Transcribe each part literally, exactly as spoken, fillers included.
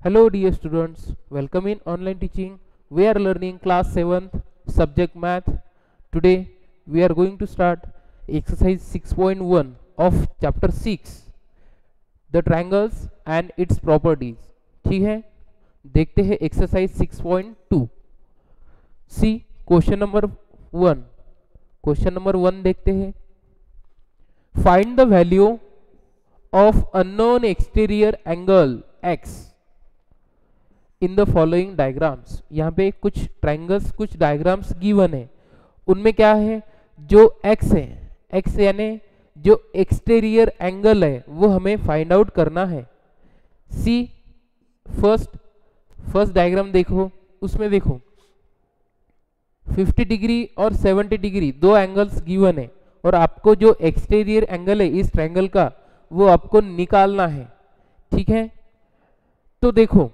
Hello dear students, welcome in online teaching. We are learning class seventh subject math. Today we are going to start exercise six point one of chapter six, the triangles and its properties. ठीक है, देखते हैं exercise six point two. See question number one. Question number one देखते हैं. Find the value of unknown exterior angle x in the following diagrams. यहाँ पे कुछ triangles, कुछ डायग्राम्स गिवन है. उनमें क्या है, जो x है, x यानी जो एक्सटीरियर एंगल है वो हमें फाइंड आउट करना है. सी फर्स्ट फर्स्ट डायग्राम देखो, उसमें देखो फिफ्टी डिग्री और सेवेंटी डिग्री दो एंगल्स गिवन है और आपको जो एक्सटीरियर एंगल है इस ट्रायंगल का वो आपको निकालना है. ठीक है, तो देखो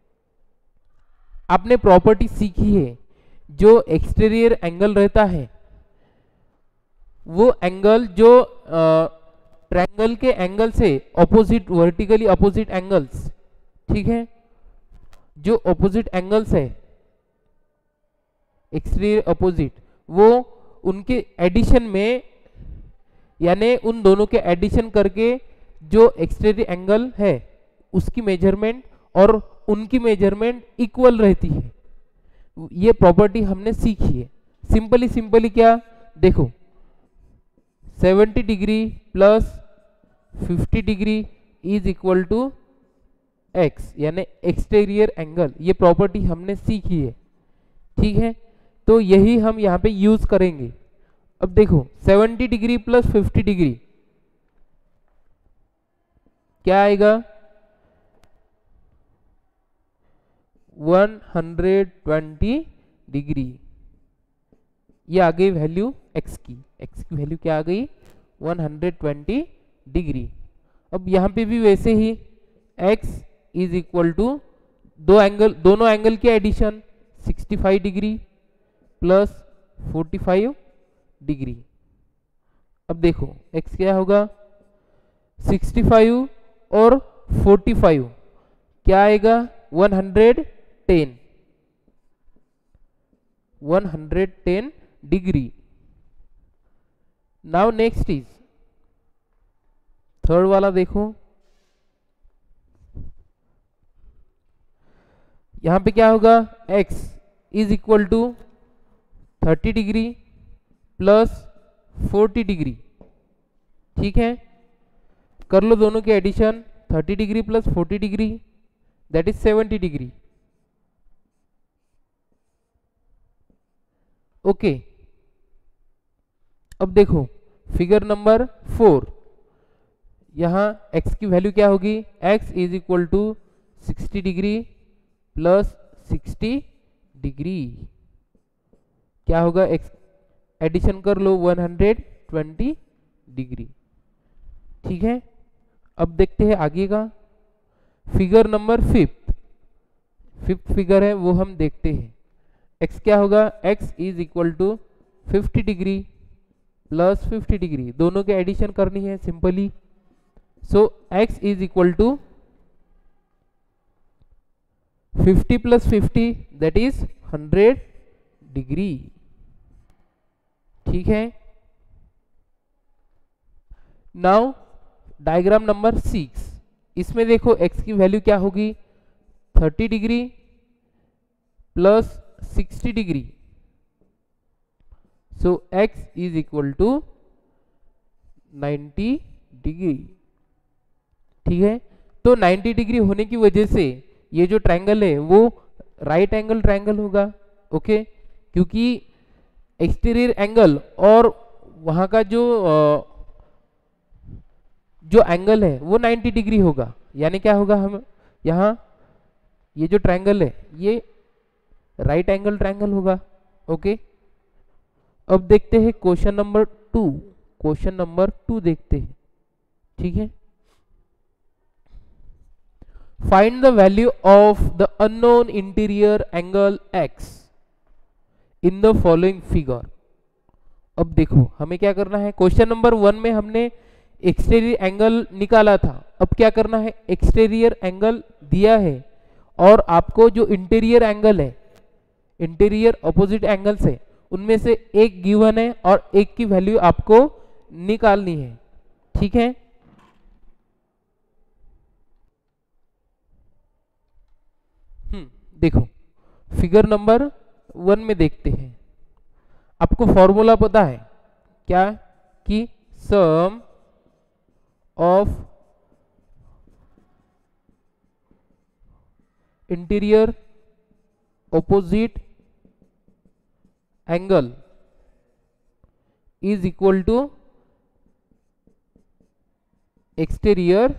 आपने प्रॉपर्टी सीखी है, जो एक्सटीरियर एंगल रहता है वो एंगल जो ट्रायंगल के एंगल से ऑपोजिट, वर्टिकली ऑपोजिट एंगल्स, ठीक है, जो ऑपोजिट एंगल्स है एक्सटीरियर ऑपोजिट, वो उनके एडिशन में यानी उन दोनों के एडिशन करके जो एक्सटीरियर एंगल है उसकी मेजरमेंट और उनकी मेजरमेंट इक्वल रहती है. ये प्रॉपर्टी हमने सीखी है. सिंपली सिंपली क्या देखो, seventy degree plus fifty degree is equal to x यानी एक्सटीरियर एंगल. ये प्रॉपर्टी हमने सीखी है. ठीक है, तो यही हम यहाँ पे यूज करेंगे. अब देखो seventy degree plus fifty degree क्या आएगा, वन हंड्रेड ट्वेंटी डिग्री. ये आ गई वैल्यू x की. x की वैल्यू क्या आ गई, वन हंड्रेड ट्वेंटी डिग्री. अब यहाँ पे भी वैसे ही x इज इक्वल टू दो एंगल, दोनों एंगल के addition sixty five degree plus forty five degree. अब देखो x क्या होगा, सिक्सटी फाइव और फोर्टी फाइव क्या आएगा, one hundred ten, one hundred ten degree. Now next is third वाला देखो, यहां पे क्या होगा, x is equal to thirty degree plus forty degree. ठीक है, कर लो दोनों के addition, thirty degree plus forty degree that is seventy degree. Okay, अब देखो फिगर नंबर फोर, यहां x की वैल्यू क्या होगी, x is equal to sixty degree plus sixty degree. क्या होगा, x एडिशन कर लो वन हंड्रेड ट्वेंटी डिग्री. ठीक है, अब देखते हैं आगे का figure number fifth. Fifth figure है वो हम देखते हैं. x क्या होगा, x is equal to fifty degree plus fifty degree, दोनों के एडिशन करनी है simply. So x is equal to fifty plus fifty that is hundred degree. ठीक है, नाउ डायग्राम नंबर सिक्स. इसमें देखो x की वैल्यू क्या होगी, thirty degree plus sixty degree. So x is equal to ninety degree. ठीक है, तो नाइन्टी डिग्री होने की वजह से ये जो ट्रायंगल है वो राइट एंगल ट्रायंगल होगा. ओके, क्योंकि एक्सटीरियर एंगल और वहां का जो जो एंगल है वो नाइन्टी डिग्री होगा. यानी क्या होगा, हम यहाँ ये जो ट्रायंगल है ये राइट एंगल ट्रायंगल होगा. ओके, अब देखते हैं question number two. Question number two देखते हैं. ठीक है, find the value of the unknown interior angle x in the following figure. अब देखो हमें क्या करना है, क्वेश्चन नंबर वन में हमने एक्सटीरियर एंगल निकाला था. अब क्या करना है, एक्सटीरियर एंगल दिया है और आपको जो इंटीरियर एंगल है, इंटीरियर ऑपोजिट एंगल्स है, उनमें से एक गिवन है और एक की वैल्यू आपको निकालनी है। ठीक है, हम्म देखो फिगर नंबर वन में देखते हैं। आपको फॉर्मूला पता है क्या, कि sum of interior opposite angle is equal to exterior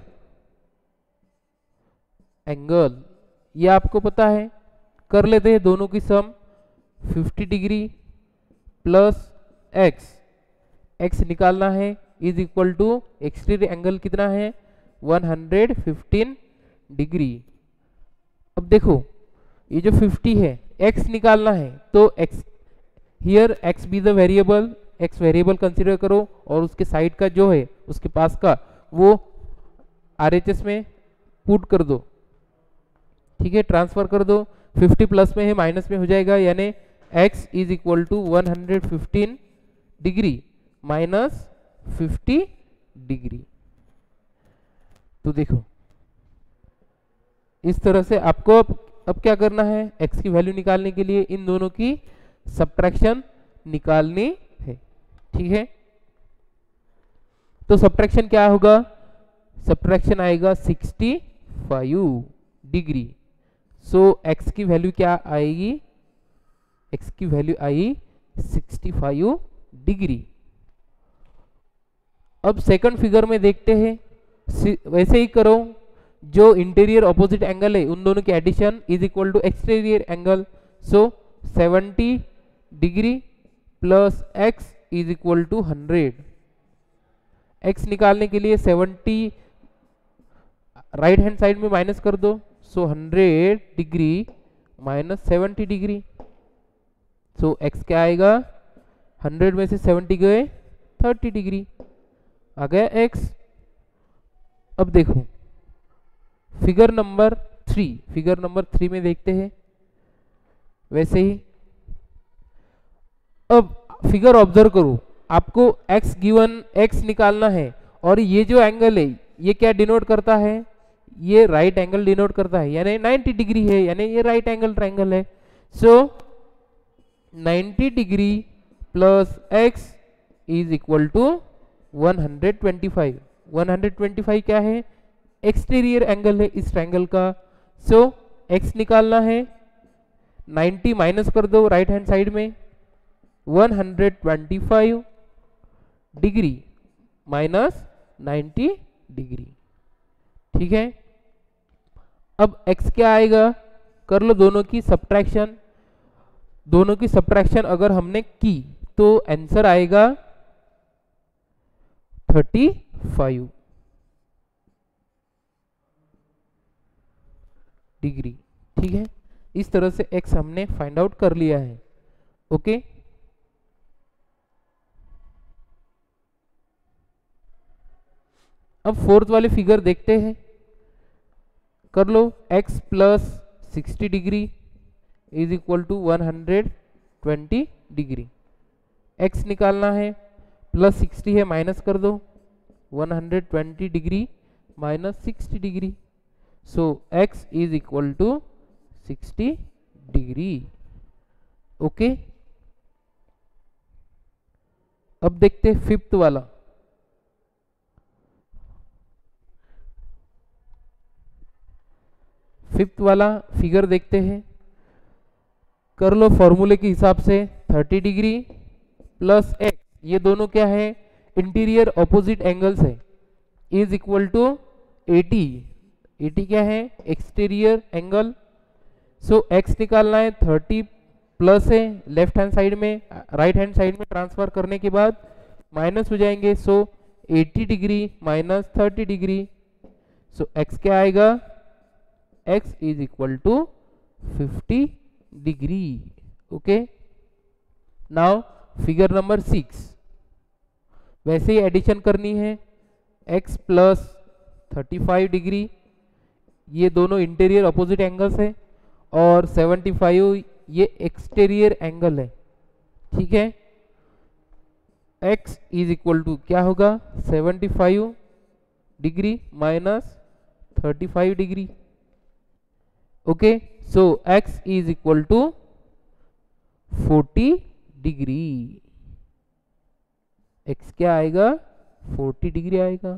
angle. ये आपको पता है, कर लेते हैं दोनों की sum. Fifty degree plus x, x निकालना है, is equal to exterior angle कितना है, वन हंड्रेड फिफ्टीन डिग्री। अब देखो ये जो फिफ्टी है, एक्स निकालना है, तो x here x be the variable, x variable consider करो और उसके साइड का जो है उसके पास का वो आरएचएस में पुट कर दो। ठीक है, ट्रांसफर कर दो। फिफ्टी प्लस में है माइनस में हो जाएगा, यानी x is equal to one hundred fifteen degree minus fifty degree. तो देखो इस तरह से आपको अब, अब क्या करना है, x की वैल्यू निकालने के लिए इन दोनों की सब्ट्रैक्शन निकालनी है। ठीक है, तो सब्ट्रैक्शन क्या होगा, सब्ट्रैक्शन आएगा sixty five degree. So x की वैल्यू क्या आएगी, x की वैल्यू आई सिक्सटी फाइव डिग्री। अब सेकंड फिगर में देखते हैं, वैसे ही करो, जो इंटीरियर ऑपोजिट एंगल है उन दोनों की addition is equal to exterior angle. So seventy degree plus x is equal to hundred. x निकालने के लिए सेवेंटी राइट हैंड साइड में माइनस कर दो, so hundred degree minus seventy degree. So x क्या आएगा, हंड्रेड में से सेवेंटी गए थर्टी डिग्री, आ गया x। अब देखो figure number three, figure number three में देखते हैं वैसे ही। अब फिगर ऑब्जर्व करो, आपको x गिवन x निकालना है और ये जो एंगल है ये क्या डिनोट करता है, ये राइट एंगल डिनोट करता है, यानी नाइंटी डिग्री है, यानी ये राइट एंगल ट्रायंगल है। So ninety degree plus x is equal to one hundred twenty five. One hundred twenty five क्या है, एक्सटीरियर एंगल है इस ट्रायंगल का। सो so, x निकालना है, नाइंटी माइनस कर दो राइट हैंड साइड में, one hundred twenty five degree minus ninety degree. ठीक है, अब x क्या आएगा, कर लो दोनों की सब्ट्रैक्शन। दोनों की सब्ट्रैक्शन अगर हमने की तो आंसर आएगा थर्टी फाइव डिग्री। ठीक है, इस तरह से x हमने फाइंड आउट कर लिया है। ओके, अब फोर्थ वाले फिगर देखते हैं, कर लो x plus sixty degree is equal to one hundred twenty degree. x निकालना है, प्लस सिक्सटी है माइनस कर दो, one hundred twenty degree minus sixty degree. So x is equal to sixty degree. Okay, अब देखते हैं फिफ्थ वाला। Fifth वाला फिगर देखते हैं, कर लो फॉर्मूले के हिसाब से थर्टी डिग्री प्लस एक्स, ये दोनों क्या है, इंटीरियर ऑपोजिट एंगल्स है, is equal to eighty. Eighty क्या है, एक्सटीरियर एंगल। सो एक्स निकालना है, थर्टी प्लस है लेफ्ट हैंड साइड में, राइट हैंड साइड में ट्रांसफर करने के बाद माइनस हो जाएंगे। So eighty degree minus thirty degree. So x क्या आएगा, x is equal to fifty degree. Okay, now figure number six, वैसे ही एडिशन करनी है, x plus thirty five degree, ये दोनों इंटीरियर अपोजिट एंगल्स है और सेवेंटी फाइव ये एक्सटीरियर एंगल है, ठीक है। x इज इक्वल टू क्या होगा, seventy five degree minus thirty five degree, okay. So x is equal to forty degree, x क्या आएगा, फोर्टी डिग्री आएगा।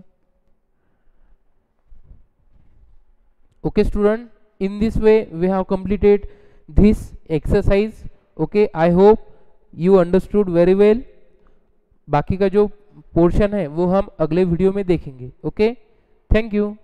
Okay student, in this way we have completed this exercise. Okay, I hope you understood very well. बाकी का जो portion है वो हम अगले वीडियो में देखेंगे। Okay, thank you.